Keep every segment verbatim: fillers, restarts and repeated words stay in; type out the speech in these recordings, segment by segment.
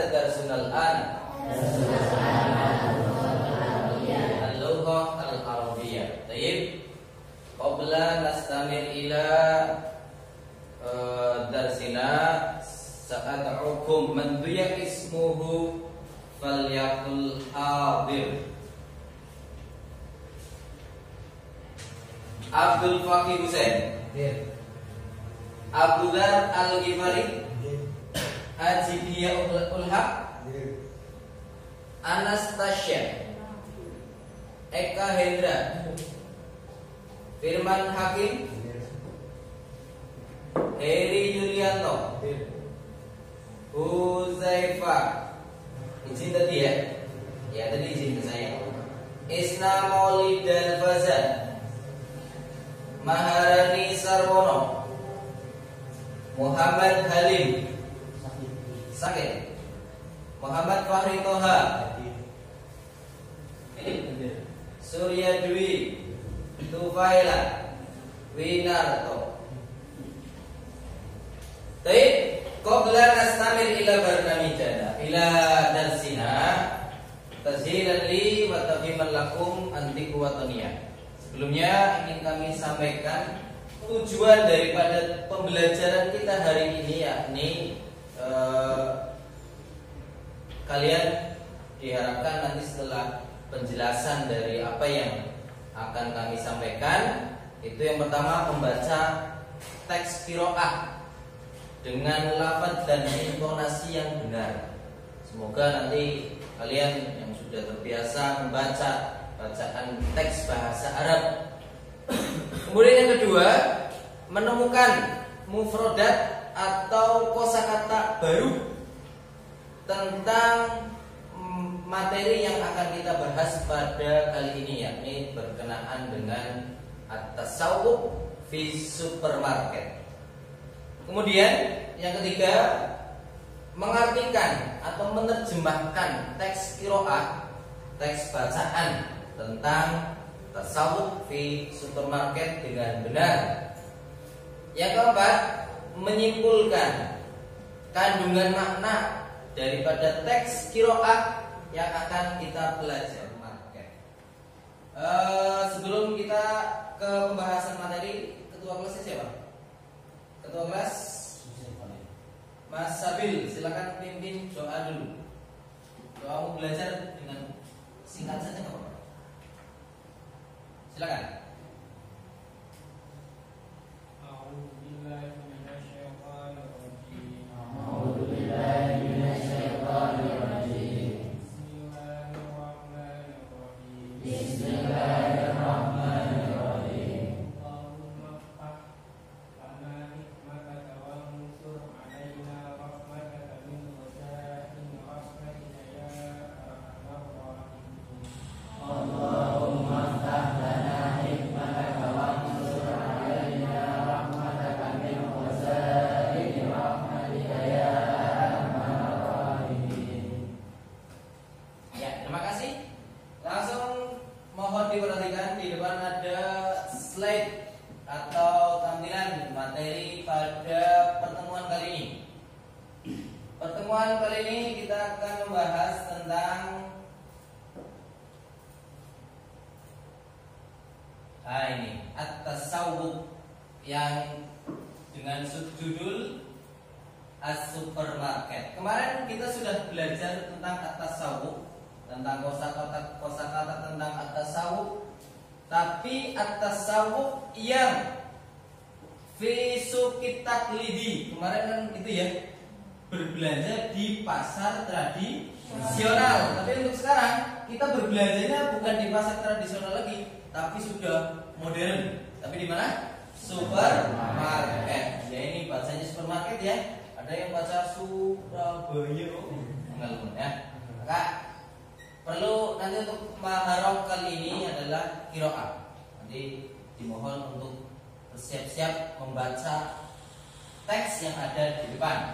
darsuna al-an al-lughah al-arabiyyah. Baik. Qabla nastamir ila uh, darsina sa'ad'ukum man duya ismuhu falyakul hadir. Abdul Fakih Husain, Abu Dzar Al-Ghifari, Ajibiyah Ul-Haq, Anastasia, Eka Hendra, Firman Hakim, Heri Yulianto, Huzaifa. Izin tadi ya? Ya tadi izin ke saya. Isna Maulid Al-Fazan, Maharani Sarwono, Muhammad Halim Sakit, Muhammad Fahri Toha, Surya Dwi Tufaila Winarto. Baik, qabla nastamir ila barnamijana ila darsina tazhilan li wa tafhiman lakum antiku wa taniyah. Sebelumnya ingin kami sampaikan tujuan daripada pembelajaran kita hari ini, yakni eh, kalian diharapkan nanti setelah penjelasan dari apa yang akan kami sampaikan, itu yang pertama membaca teks qiraah dengan lafaz dan intonasi yang benar. Semoga nanti kalian yang sudah terbiasa membaca bacaan teks bahasa Arab. Kemudian yang kedua, menemukan mufradat atau kosakata baru tentang materi yang akan kita bahas pada kali ini, yakni berkenaan dengan at-tasawwuf fi supermarket. Kemudian yang ketiga, mengartikan atau menerjemahkan teks qiraah, teks bacaan tentang tasawuf fi supermarket dengan benar. Yang keempat, menyimpulkan kandungan makna daripada teks qiraah yang akan kita pelajari. Uh, sebelum kita ke pembahasan materi, ketua kelasnya siapa? Ketua kelas Mas Sabil, silakan pimpin doa dulu. Doa mau belajar dengan singkat saja nggak apa-apa. Silakan. Yang dengan subjudul as-supermarket. Kemarin kita sudah belajar tentang at-tasawuf, tentang kosakata kosakata tentang at-tasawuf. Tapi at-tasawuf yang fi suqit taqlidi, kemarin kan itu ya, berbelanja di pasar tradisional. Tapi untuk sekarang kita berbelanjanya bukan di pasar tradisional lagi, tapi sudah modern. Tapi di mana? Supermarket. Ya ini bacanya supermarket ya. Ada yang baca Surabaya, mengalun ya. Maka perlu nanti untuk maharok kali ini adalah qiraah. Nanti dimohon untuk bersiap-siap membaca teks yang ada di depan.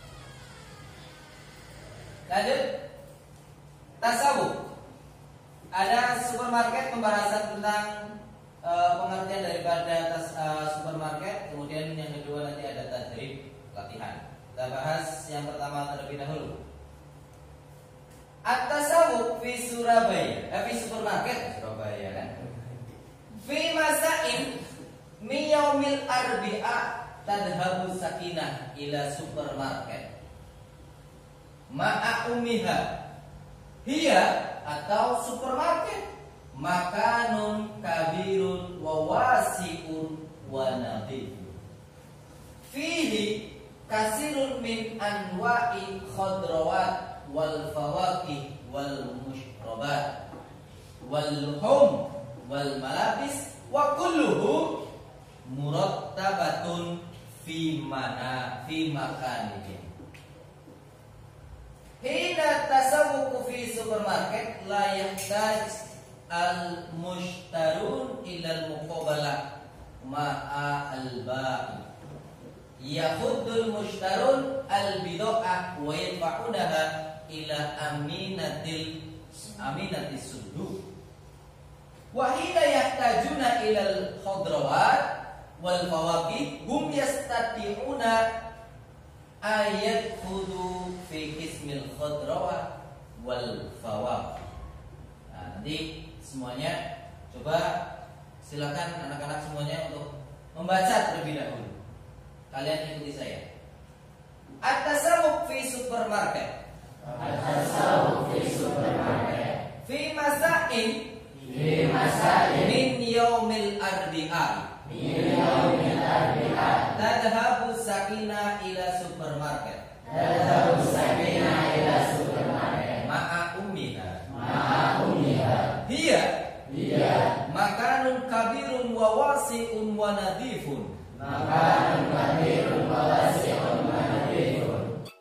Lanjut, tasawuf. Ada supermarket, pembahasan tentang uh, pengertian daripada tas, uh, supermarket. Kemudian yang kedua nanti ada tadrib, latihan. Kita bahas yang pertama terlebih dahulu. At-tasawuf fi Surabaya, eh, fi supermarket Surabaya kan. Fi masain mi yaumil arbi'a tadhabu sakinah ila supermarket ma'a umiha. Hiya atau supermarket makanun kabirun wa wasi'un wa nadhifun. Fihi kasirun min anwa'i khadrawat wal fawakih wal mushrabat wal luhum wal malabis wa kulluhu murattabatun fi mana fi makanihi. Hina tasawwuqu fi supermarket la yahtaj al mushtarun ila al muqabalah ma'a al ba'i. Yahuddul mushtarun al bid'ah wa yadfa'unaha ila aminatil aminatis suduq. Wa hina yahtajuna ila al khadrawat wal fawakih hum yastati'una ayat khudu fi ismil khadrawat wal fawakih. Nah, nanti semuanya coba silakan anak-anak semuanya untuk membaca terlebih dahulu. Kalian ikuti saya. At-tasawwuf fi supermarket. At-tasawwuf fi supermarket. Fi masain. Fi masain. Min yaumil arbi'a. Min yaumil arbi'a. Tadhabu sakinah ila supermarket. Tadhabu sakinah ila supermarket. Ma'a ummiha. Ma'a ummiha. Hiya. Hiya. Makanun kabirun wa wasi'un wa nadhifun. Makanun kabirun wa wasi'un wa nadhifun.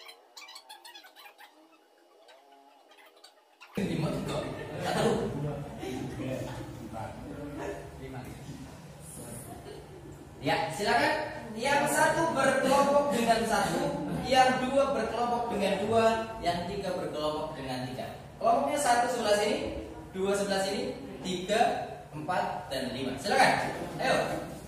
Ya, silakan. Yang satu berkelompok dengan satu, yang dua berkelompok dengan dua, yang tiga berkelompok dengan tiga. Kelompoknya satu sebelah sini, dua sebelah sini, tiga, empat, dan lima. Silakan. Ayo.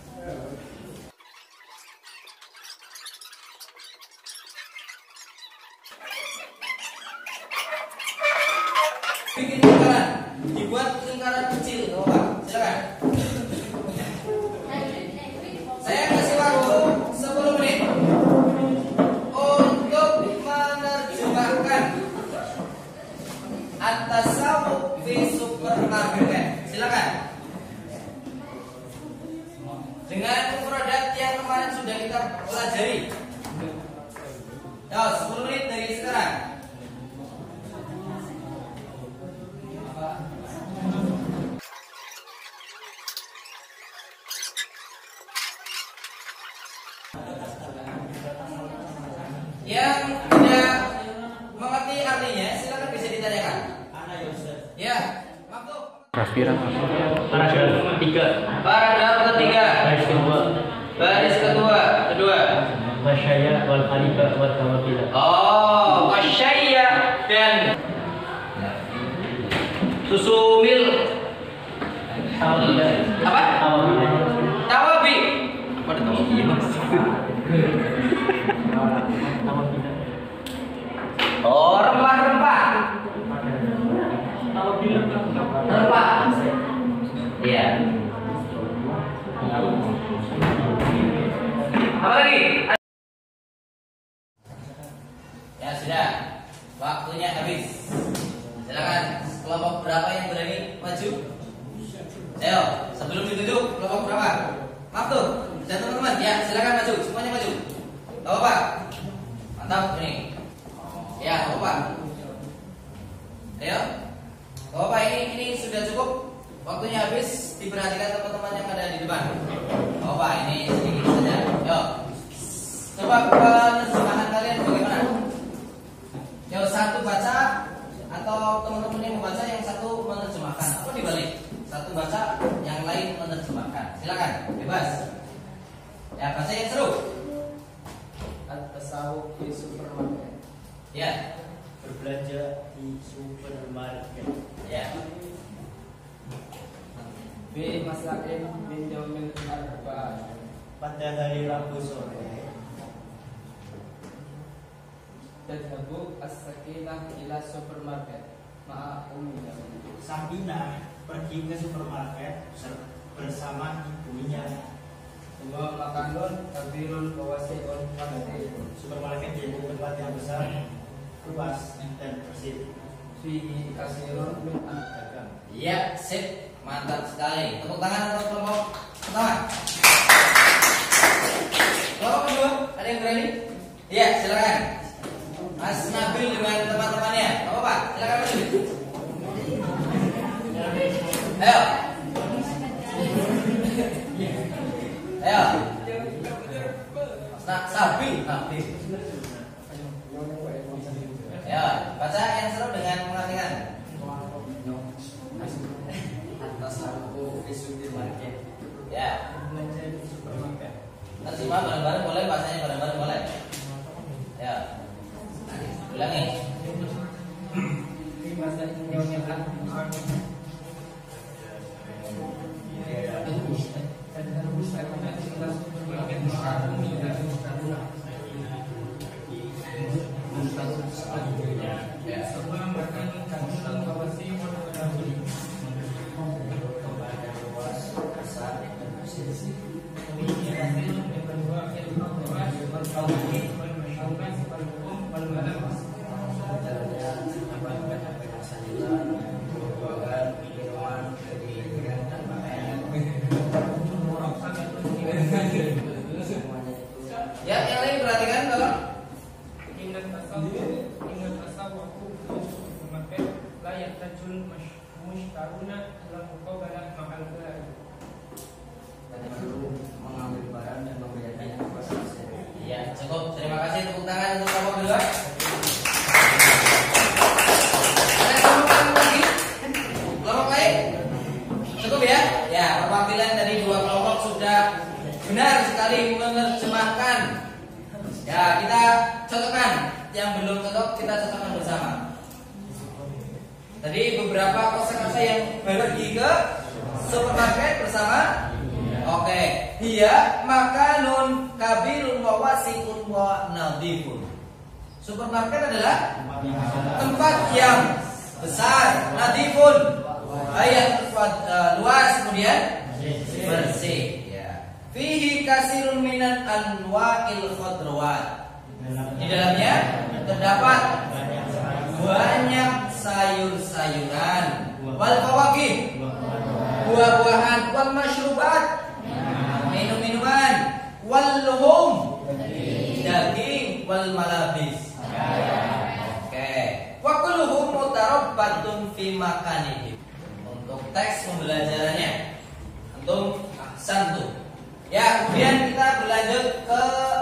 Bikin lingkaran, dibuat lingkaran kecil, Bapak. Silakan. Saya kasih waktu sepuluh menit untuk menerjemahkan at-tasawwuf fi supermarket. Silakan. Dengan mufradat yang kemarin sudah kita pelajari. Ya, sepuluh menit dari sekarang. Yang tidak mengerti artinya silakan bisa ditanyakan. Ya, maksud. Paragraf ketiga. Paragraf ketiga. Baris kedua. Baris kedua. Kedua. Wasyaya wal khalifa wal tawabila. Oh, wasyaya dan susu mil. Tawabila. Apa? Tawabila. Tawabi. Apa itu tawabi? Tawabila. Oh, rempah-rempah. Tawabila. Rempah. Iya. Apa lagi? Ya sudah. Waktunya habis. Silakan. Kelompok berapa yang berani maju? Ayo, sebelum ditunjuk kelompok berapa? Maaf tuh, dan teman-teman ya silakan maju, semuanya maju. Gak apa-apa. Mantap ini. Ya, gak apa-apa. Ayo. Gak apa-apa, ini ini sudah cukup. Waktunya habis, diperhatikan teman-teman yang ada di depan. Gak apa-apa, ini sedikit saja. Yo. Coba penerjemahan kalian bagaimana? Yo, satu baca atau teman-teman yang membaca, yang satu menerjemahkan. Apa dibalik? Satu baca, yang lain menerjemahkan. Silakan, bebas. Ya, baca yang seru. At-tasawwuf di supermarket. Ya, Berbelanja di supermarket. ya. Fi masain min yaumil arba'a. Pada hari Rabu sore. Tadhabu as-sakinah ila supermarket. maaf umumnya. Sabina pergi ke supermarket bersama ibunya. Dua makanun kabilun bawasiun wadati. Supermarket yaitu tempat yang besar, luas dan bersih. Fihi kasirun min dagang. Ya, sip, mantap sekali. Tepuk tangan untuk kelompok pertama. Kelompok kedua, ada yang berani? Iya, silakan. Mas Nabil dengan teman-temannya. Gak apa-apa, silakan maju. Ayo. Ayo. Nah, Sabil, Nabil. Ya, baca yang seru dengan mengartikan. Atas aku di supermarket. Ya. Belanja di supermarket. Terjemah bareng-bareng boleh, bahasanya bareng-bareng boleh. Ya. Ulangi. Di masa nyonya kan. Ya, yang lain perhatikan kalau Ingat tasawuf, ingat tasawuf maka layak tajul mushtaruna dalam muqabalah mahal gelar. Kita perlu mengambil barang dan membedakannya ke pasar. ya, cukup. Terima kasih, tepuk tangan untuk kelompok kedua. Ada kelompok lagi? Kelompok lain? Cukup ya? Ya, perwakilan dari dua kelompok sudah benar sekali menerjemahkan. Ya, kita cocokkan. Yang belum cocok kita cocokkan bersama. Tadi beberapa kosakata yang pergi ke supermarket bersama. Oke, iya makanun kabirun wa wasi'un wa nadifun. Supermarket adalah tempat yang besar, nadifun, ayat uh, luas, kemudian bersih. Ya. Fihi kasirun minan anwa'il khadrawat. Di dalamnya terdapat banyak sayur-sayuran, wal fawakih, buah-buahan, wal masyrubat, minum-minuman, wal luhum, daging, wal malabis. Oke. Wa kulluhum mutarabbatun fi makanihim. Untuk teks pembelajarannya antum ahsan tuh. Ya, kemudian kita berlanjut ke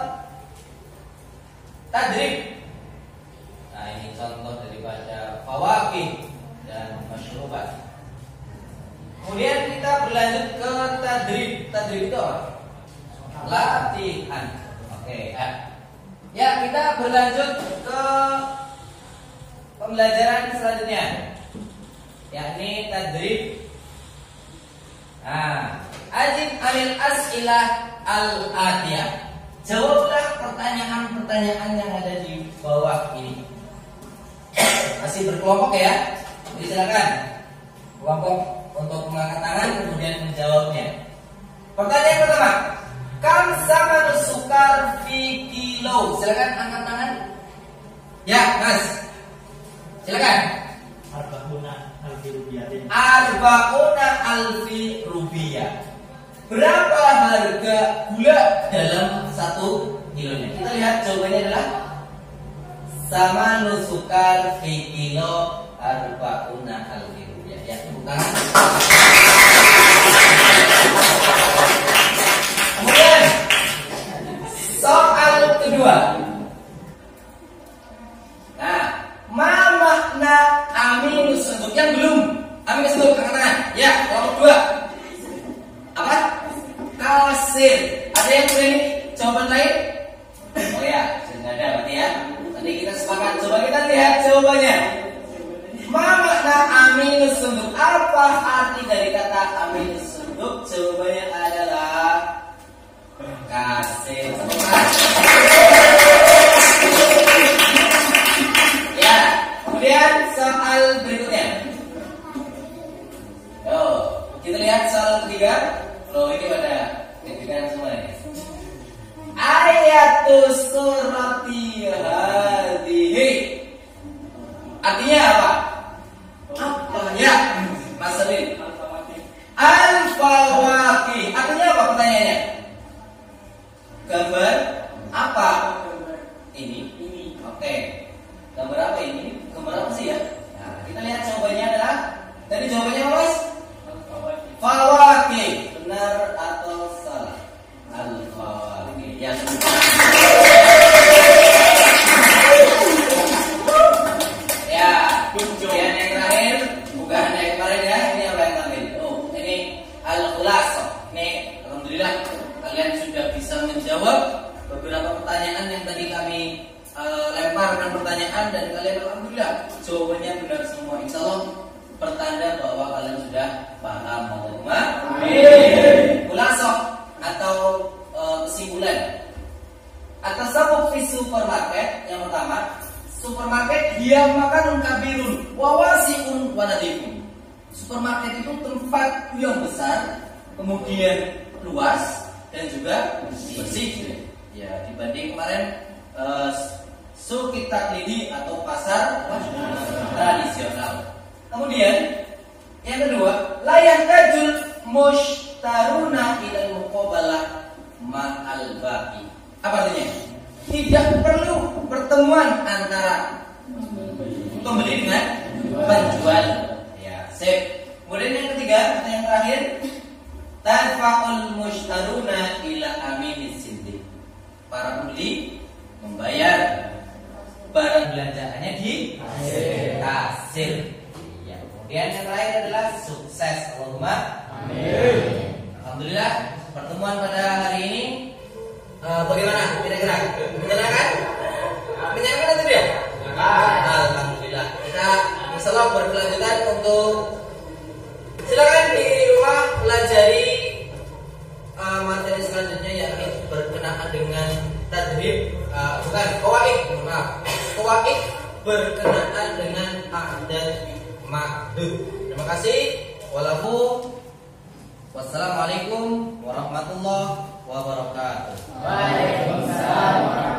tadrib. Nah, ini contoh daripada fawakih dan masyrubat. Kemudian kita berlanjut ke tadrib. Tadrib itu apa? Latihan. Oke, ya. Ya, kita berlanjut ke pembelajaran selanjutnya, yakni tadrib. Nah, ajib anil as'ilah al-atiyah. Jawablah pertanyaan-pertanyaan yang ada di bawah ini. Masih berkelompok ya. Jadi silakan kelompok untuk mengangkat tangan kemudian menjawabnya. Pertanyaan pertama, kam sama sukar fi kilo. Silakan angkat tangan. Ya, Mas. Silakan. Arba'una alfi rupiahin. Arba'una alfi rupiah. Berapa harga gula dalam satu kilonya? Kita lihat jawabannya adalah sama nusukar fi kilo arba'una alfi rupiah. Ya, tepuk tangan. Kemudian soal kedua. Nah, ma makna aminus untuk yang belum aminus untuk angkat tangan. Ya, kelompok dua. Apa? Kasir. Ada yang berani jawaban lain? Oh ya, sudah ada berarti ya. Tadi kita sepakat. Coba kita lihat jawabannya. Ma makna aminus untuk apa arti dari kata aminus untuk? Jawabannya adalah kasir. Ya. Kemudian Kemudian soal berikutnya. Yo, kita lihat soal ketiga. Loh, ini pada ketiga semua ini. Ayatus surati hadhihi. Artinya apa? Apa ya? Mas Sabil. Al-Fawaqih. Artinya apa pertanyaannya? Gambar apa? Ini. Ini. Oke. Gambar apa ini? Gambar apa sih ya? Nah, kita lihat jawabannya adalah. Tadi jawabannya apa, Mas? Fawaqih. Benar atau salah? Al-Fawaqih. Yang ya. Kemudian yang terakhir, bukan yang kemarin ya. Ini apa yang terakhir? Oh, ini al-Khulasah. Ini alhamdulillah kalian sudah bisa menjawab beberapa pertanyaan yang tadi kami uh, lemparkan pertanyaan dan kalian alhamdulillah jawabannya benar semua. Insya Allah pertanda bahwa kalian sudah paham. Allahumma amin. Khulasah atau uh, kesimpulan. At-tasawwuf fi supermarket yang pertama, supermarket dia makan kabirun wawasiun wanadifun. Supermarket itu tempat yang besar, kemudian luas dan juga bersih. Ya, dibanding kemarin uh, suq taklidi atau pasar tradisional. Kemudian yang kedua, la yantajul mushtaruna ila muqabalah ma'al baqi. Apa artinya? Tidak perlu pertemuan antara pembeli dengan penjual. Ya, sip. Kemudian yang ketiga, atau yang terakhir, tadfa'ul mushtaruna ila aminis sindik. Para pembeli membayar barang belanjaannya di kasir. Ya, kemudian yang terakhir adalah sukses. Allahumma amin. Alhamdulillah pertemuan pada hari ini uh, bagaimana? Kira-kira menyenangkan? Menyenangkan atau tidak? Alhamdulillah. Kita insyaallah berkelanjutan untuk silakan di rumah pelajari uh, materi selanjutnya yakni berkenaan dengan tadrib uh, bukan qawaid, maaf. Qawaid berkenaan dengan a'dad ma'dud. Terima kasih. Walafu wassalamualaikum warahmatullahi wabarakatuh. Waalaikumsalam.